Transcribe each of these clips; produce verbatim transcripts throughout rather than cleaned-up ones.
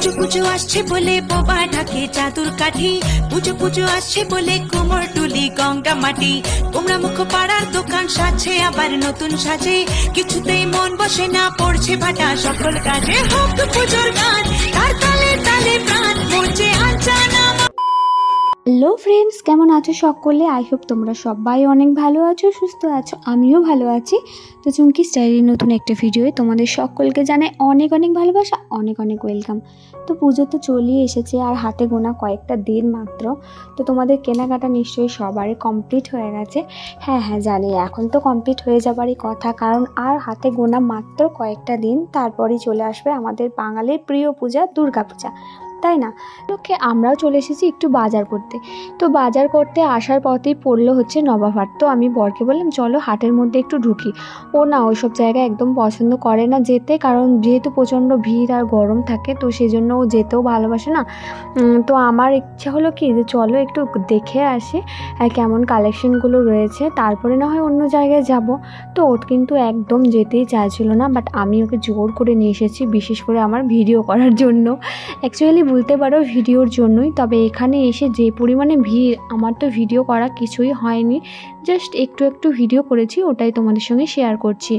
পুজো পুজো আসছে বলে বাবা ঢাকে চাদর কাঠি, পুজো পুজো আসছে বলে কোমর টুলি গঙ্গা মাটি। তোমরা মুখ পাড়ার দোকান সাজছে আবার নতুন সাজে, কিছুতেই মন বসে না পড়ছে ভাটা সকল কাজে। হোক পুজোর গান তার তালে তালে প্রাণ মরছে আঞ্চানা। হ্যালো ফ্রেন্ডস, কেমন আছো সকলে? আই হোপ তোমরা সবাই অনেক ভালো আছো, সুস্থ আছো, আমিও ভালো আছি। তো চুমকি স্টাইলের নতুন একটা ভিডিওয়ে তোমাদের সকলকে জানাই অনেক অনেক ভালোবাসা, অনেক অনেক ওয়েলকাম। তো পুজো তো চলেই এসেছে আর হাতে গোনা কয়েকটা দিন মাত্র। তো তোমাদের কেনাকাটা নিশ্চয়ই সবারই কমপ্লিট হয়ে গেছে। হ্যাঁ হ্যাঁ জানি, এখন তো কমপ্লিট হয়ে যাবারই কথা, কারণ আর হাতে গোনা মাত্র কয়েকটা দিন, তারপরেই চলে আসবে আমাদের বাঙালির প্রিয় পূজা দুর্গা পূজা, তাই না? ওকে, আমরাও চলে এসেছি একটু বাজার করতে। তো বাজার করতে আসার পথেই পড়লো হচ্ছে নবাবহাট। তো আমি বরকে বললাম চলো হাটের মধ্যে একটু ঢুকি। ও না ওইসব জায়গায় একদম পছন্দ করে না যেতে, কারণ যেহেতু প্রচণ্ড ভিড় আর গরম থাকে, তো সেই জন্য ও যেতেও ভালোবাসে না। তো আমার ইচ্ছা হলো কি যে চলো একটু দেখে আসি কেমন কালেকশনগুলো রয়েছে, তারপরে না হয় অন্য জায়গায় যাব। তো ও কিন্তু একদম যেতেই চাইছিল না, বাট আমি ওকে জোর করে নিয়ে এসেছি, বিশেষ করে আমার ভিডিও করার জন্য। অ্যাকচুয়ালি বলতে পারো ভিডিওর জন্যই। তবে এখানে এসে যে পরিমাণে ভিড়, আমার তো ভিডিও করা কিছুই হয়নি, জাস্ট একটু একটু ভিডিও করেছি, ওটাই তোমাদের সঙ্গে শেয়ার করছি।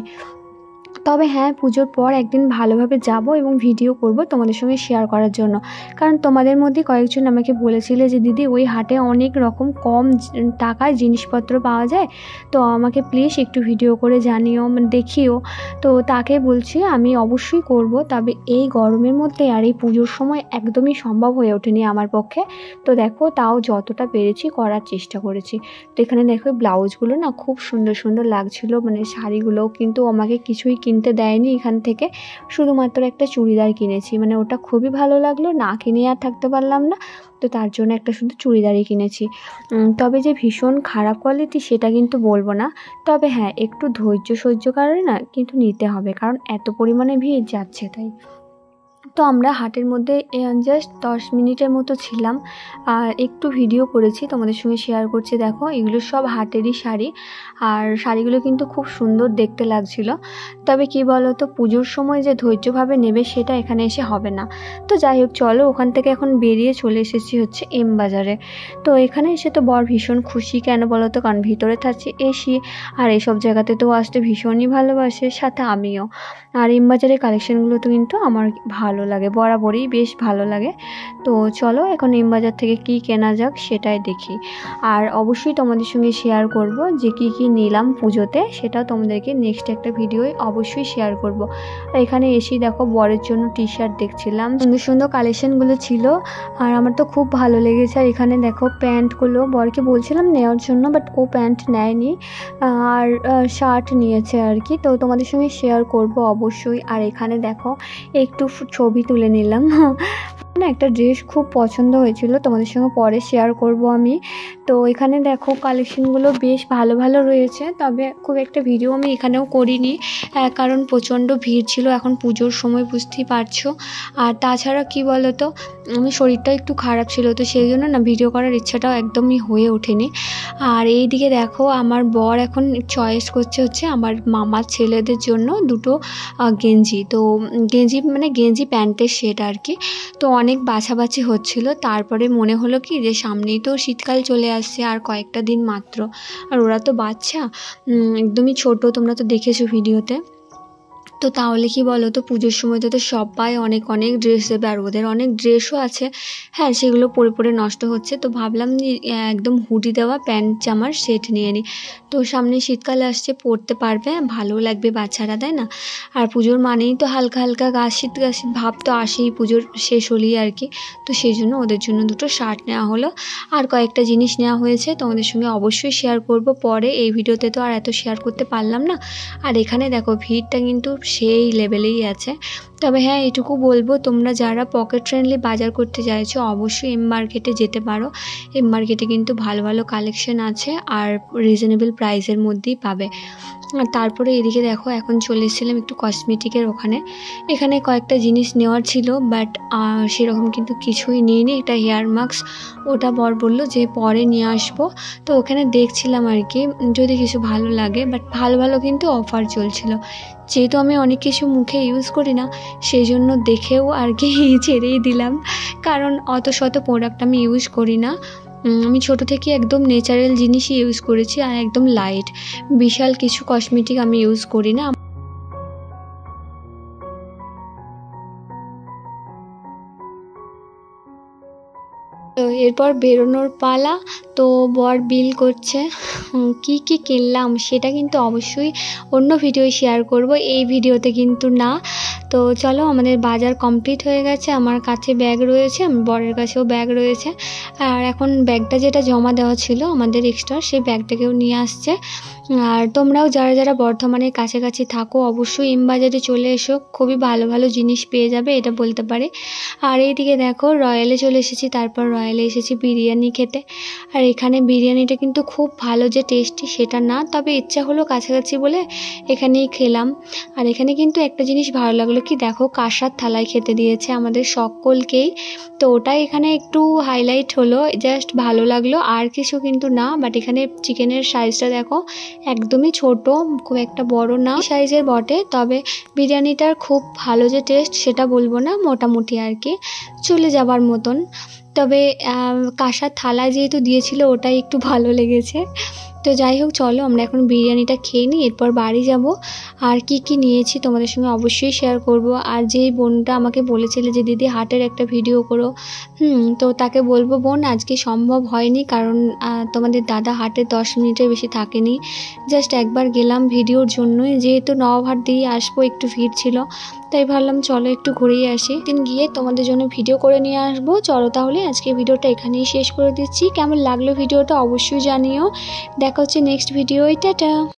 তবে হ্যাঁ, পুজোর পর একদিন ভালোভাবে যাব এবং ভিডিও করব তোমাদের সঙ্গে শেয়ার করার জন্য। কারণ তোমাদের মধ্যে কয়েকজন আমাকে বলেছিলে যে দিদি ওই হাটে অনেক রকম কম টাকায় জিনিসপত্র পাওয়া যায়, তো আমাকে প্লিজ একটু ভিডিও করে জানিও, মানে দেখিও। তো তাকে বলছি আমি অবশ্যই করব, তবে এই গরমের মধ্যে আর এই পুজোর সময় একদমই সম্ভব হয়ে ওঠেনি আমার পক্ষে। তো দেখো তাও যতটা পেরেছি করার চেষ্টা করেছি। তো এখানে দেখো ব্লাউজগুলো না খুব সুন্দর সুন্দর লাগছিলো, মানে শাড়িগুলোও কিন্তু আমাকে কিছুই কিনতে দেয়নি এখান থেকে, শুধুমাত্র একটা চুড়িদার কিনেছি, মানে ওটা খুবই ভালো লাগলো, না কিনে আর থাকতে পারলাম না। তো তার জন্য একটা শুধু চুড়িদারই কিনেছি। তবে যে ভীষণ খারাপ কোয়ালিটি সেটা কিন্তু বলবো না, তবে হ্যাঁ একটু ধৈর্য সহ্য কারণে না কিন্তু নিতে হবে, কারণ এত পরিমাণে ভিড় যাচ্ছে তাই। তো আমরা হাটের মধ্যে জাস্ট দশ মিনিটের মতো ছিলাম আর একটু ভিডিও করেছি, তোমাদের সঙ্গে শেয়ার করছি। দেখো এগুলো সব হাটেরই শাড়ি, আর শাড়িগুলো কিন্তু খুব সুন্দর দেখতে লাগছিল। তবে কি বলো তো, পুজোর সময় যে ধৈর্যভাবে নেবে সেটা এখানে এসে হবে না। তো যাই হোক চলো, ওখান থেকে এখন বেরিয়ে চলে এসেছি হচ্ছে এম বাজারে। তো এখানে এসে তো বর ভীষণ খুশি, কেন বলো তো, কারণ ভিতরে থাকছি এসি, আর এইসব জায়গাতে তো আসতে ভীষণই ভালোবাসে, সাথে আমিও। আর এম বাজারের কালেকশানগুলো তো কিন্তু আমার ভালো লাগে, বরাবরই বেশ ভালো লাগে। তো চলো এখন এম বাজার থেকে কি কেনা যাক সেটাই দেখি, আর অবশ্যই তোমাদের সঙ্গে শেয়ার করব যে কি কি নিলাম পুজোতে, সেটাও তোমাদেরকে নেক্সট একটা ভিডিওয় অবশ্যই শেয়ার করব। আর এখানে এসেই দেখো বরের জন্য টি শার্ট দেখছিলাম, সুন্দর সুন্দর কালেকশানগুলো ছিল আর আমার তো খুব ভালো লেগেছে। আর এখানে দেখো প্যান্টগুলো বরকে বলছিলাম নেওয়ার জন্য, বাট ও প্যান্ট নেয়নি আর শার্ট নিয়েছে আর কি, তো তোমাদের সঙ্গে শেয়ার করব অবশ্যই। আর এখানে দেখো একটু ছবি তুলে নিলাম, না একটা ড্রেস খুব পছন্দ হয়েছিল, তোমাদের সঙ্গে পরে শেয়ার করব আমি। তো এখানে দেখো কালেকশনগুলো বেশ ভালো ভালো রয়েছে, তবে খুব একটা ভিডিও আমি এখানেও করিনি, কারণ প্রচণ্ড ভিড় ছিল এখন পুজোর সময়, বুঝতেই পারছো। আর তাছাড়া কি বলো তো, আমি শরীরটা একটু খারাপ ছিল, তো সেই জন্য না ভিডিও করার ইচ্ছাটাও একদমই হয়ে ওঠেনি। আর এই দিকে দেখো আমার বর এখন চয়েস করছে হচ্ছে আমার মামার ছেলেদের জন্য দুটো গেঞ্জি, তো গেঞ্জি মানে গেঞ্জি প্যান্টের সেট আর কি। তো অনেক বাছাবাছি হচ্ছিল, তারপরে মনে হলো কি যে সামনেই তো শীতকাল চলে আসছে আর কয়েকটা দিন মাত্র, আর ওরা তো বাচ্চা একদমই ছোট, তোমরা তো দেখেছো ভিডিওতে। তো তাহলে কি বলো তো, পুজোর সময় তো সবাই অনেক অনেক ড্রেস দেবে, আর ওদের অনেক ড্রেসও আছে, হ্যাঁ সেগুলো পরে পরে নষ্ট হচ্ছে। তো ভাবলাম যে একদম হুডি দেওয়া প্যান্ট জামার সেট নিয়ে নিই, তো সামনে শীতকালে আসছে, পরতে পারবে, ভালো লাগবে বাচ্চারা, তাই না? আর পুজোর মানেই তো হালকা হালকা গা শীত গা শীত ভাব তো আসেই পুজোর শেষ হলেই আর কি। তো সেই জন্য ওদের জন্য দুটো শার্ট নেওয়া হলো, আর কয়েকটা জিনিস নেওয়া হয়েছে, তোমাদের সঙ্গে অবশ্যই শেয়ার করব পরে, এই ভিডিওতে তো আর এত শেয়ার করতে পারলাম না। আর এখানে দেখো ভিড়টা কিন্তু সেই লেভেলেই আছে। তবে হ্যাঁ এটুকু বলবো, তোমরা যারা পকেট ফ্রেন্ডলি বাজার করতে চাইছো অবশ্যই এম মার্কেটে যেতে পারো। এম মার্কেটে কিন্তু ভালো ভালো কালেকশন আছে আর রিজনেবল প্রাইসের মধ্যেই পাবে। আর তারপরে এদিকে দেখো এখন চলে এসেছিলাম একটু কসমেটিকের ওখানে, এখানে কয়েকটা জিনিস নেওয়ার ছিল, বাট সেরকম কিন্তু কিছুই নিইনি। একটা হেয়ার মাস্ক, ওটা বর বললো যে পরে নিয়ে আসবো, তো ওখানে দেখছিলাম আর কি যদি কিছু ভালো লাগে, বাট ভালো ভালো কিন্তু অফার চলছিল। যেহেতু আমি অনেক কিছু মুখে ইউজ করি না, সেই জন্য দেখেও আর কি ছেড়েই দিলাম, কারণ অত শত প্রোডাক্ট আমি ইউজ করি না। আমি ছোটো থেকে একদম ন্যাচারাল জিনিসই ইউজ করেছি আর একদম লাইট, বিশাল কিছু কসমেটিক আমি ইউজ করি না। তো এরপর বেরোনোর পালা। তো বর বিল করছে। কি কি কিনলাম সেটা কিন্তু অবশ্যই অন্য ভিডিও শেয়ার করব, এই ভিডিওতে কিন্তু না। তো চলো, আমাদের বাজার কমপ্লিট হয়ে গেছে। আমার কাছে ব্যাগ রয়েছে, আমার বরের কাছেও ব্যাগ রয়েছে। আর এখন ব্যাগটা যেটা জমা দেওয়া ছিল আমাদের এক্সট্রা, সেই ব্যাগটাকেও নিয়ে আসছে। আর তোমরাও যারা যারা বর্ধমানের কাছাকাছি থাকো অবশ্যই এম বাজারে চলে এসো, খুবই ভালো ভালো জিনিস পেয়ে যাবে, এটা বলতে পারে। আর এইদিকে দেখো রয়্যালে চলে এসেছি, তারপর রয়্যালে এসেছি বিরিয়ানি খেতে। আর এখানে বিরিয়ানিটা কিন্তু খুব ভালো যে টেস্টি সেটা না, তবে ইচ্ছা হলো কাছাকাছি বলে এখানেই খেলাম। আর এখানে কিন্তু একটা জিনিস ভালো লাগলো, কি দেখো কাঁসার থালায় খেতে দিয়েছে আমাদের সকলকেই, তো ওটাই এখানে একটু হাইলাইট হলো, জাস্ট ভালো লাগলো, আর কিছু কিন্তু না। বাট এখানে চিকেনের সাইজটা দেখো একদমই ছোট, খুব একটা বড় না সাইজের বটে, তবে বিরিয়ানিটার খুব ভালো যে টেস্ট সেটা বলবো না, মোটামুটি আর কি চলে যাবার মতন। তবে কাঁসার থালা যেহেতু দিয়েছিল ওটাই একটু ভালো লেগেছে। তো যাই হোক, চলো আমরা এখন বিরিয়ানিটা খেয়ে নিই, এরপর বাড়ি যাব। আর কি কি নিয়েছি তোমাদের সঙ্গে অবশ্যই শেয়ার করব। আর যেই বোনটা আমাকে বলেছিলে যে দিদি হাটের একটা ভিডিও করো, হুম তো তাকে বলবো বোন আজকে সম্ভব হয়নি, কারণ তোমাদের দাদা হাটে দশ মিনিটের বেশি থাকেনি, জাস্ট একবার গেলাম ভিডিওর জন্যই, যেহেতু নবহাট দিয়ে আসবো একটু ভিড় ছিল, তাই ভাবলাম চলো একটু ঘুরেই আসি, দিন গিয়ে তোমাদের জন্য ভিডিও করে নিয়ে আসবো। চলো তাহলে আজকে ভিডিওটা এখানেই শেষ করে দিচ্ছি। কেমন লাগলো ভিডিওটা অবশ্যই জানিও। দেখা হচ্ছে নেক্সট ভিডিও। টাটা।